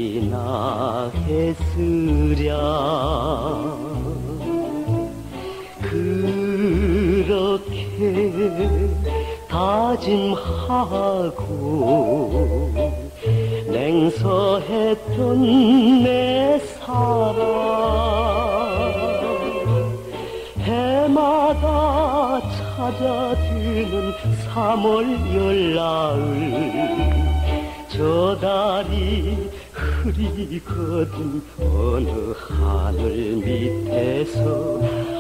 어찌나 했으랴. 그렇게 다짐하고 냉서했던 내 사랑, 해마다 찾아드는 3월 열나을, 저 달이 흐리거든 어느 하늘 밑에서.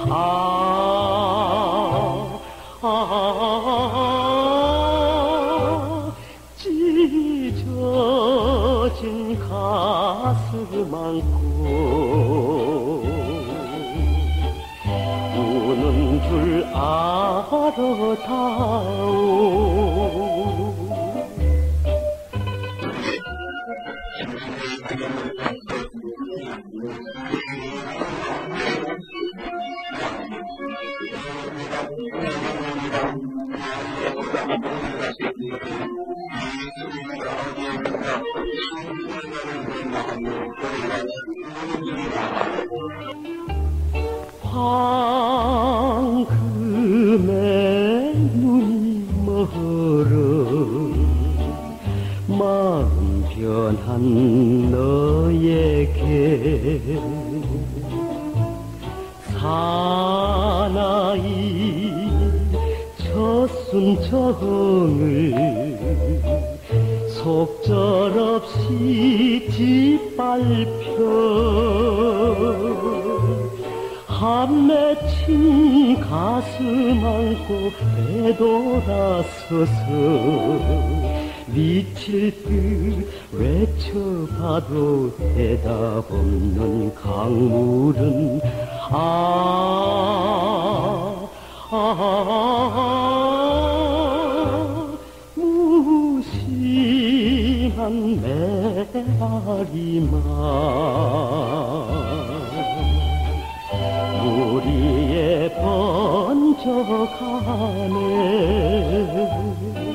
찢어진 가슴 안고 우는 줄 알아다오. 황금의 눈이 멀어 마음 변한 너에게 사나이 젖순 정을 속절없이 짓밟혀 한 맺힌 가슴 안고 되돌아서서 미칠 듯 외쳐봐도 대답 없는 강물은 무심한 메아리만 물 위에 번져가네.